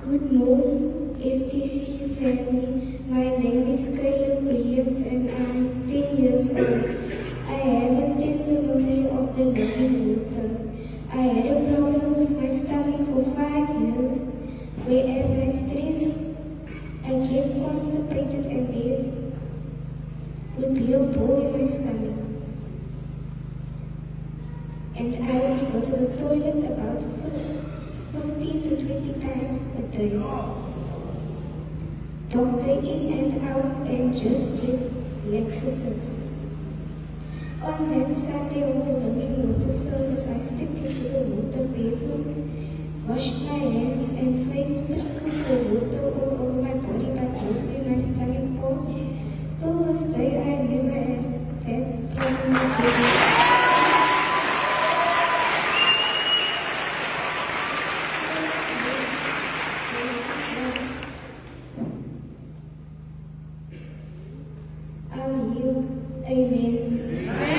Good morning, FTC family. My name is Kayla Williams and I am 10 years old. I have a testimony of the living water. I had a problem with my stomach for 5 years, whereas I stressed, I get constipated and there would be a ball in my stomach. And I would go to the toilet about 15 to 20 times a day. Doctor in and out and just get laxatives. On that Sunday on the living water service, I stepped into the water bathroom, washed my hands and face, sprinkled the water all over my body but mostly my stomach part. Till this day I never had that problem again. I'm healed. Amen.